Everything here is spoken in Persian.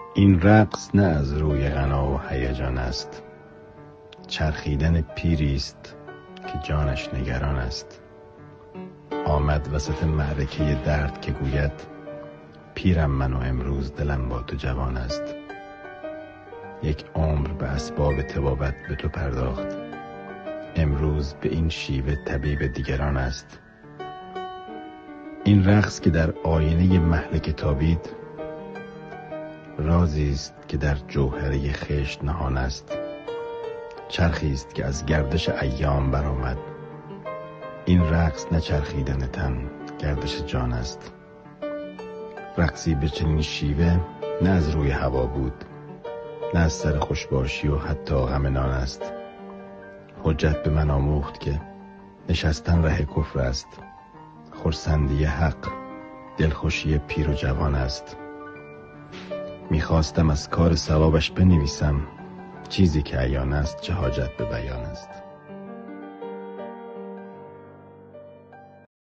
این رقص نه از روی غنا و هیجان است، چرخیدن پیری است که جانش نگران است. آمد وسط معرکه درد که گوید پیرم من و امروز دلم با تو جوان است. یک عمر به اسباب طبابت به تو پرداخت، امروز به این شیوه طبیب دیگران است. این رقص که در آینه مهلک تابید، رازی است که در جوهره خشت نهان است. چرخی است که از گردش ایام برآمد. این رقص نه چرخیدن تن، گردش جان است. رقصی به چنین شیوه نه از روی هوا بود، نه از سر خوشباشی و حتی غم نان است. حجت به من آموخت که نشستن ره کفر است، خرسندی حق دلخوشی پیر و جوان است. میخواستم از کار ثوابش بنویسم، چیزی که عیان است چه حاجت به بیان است.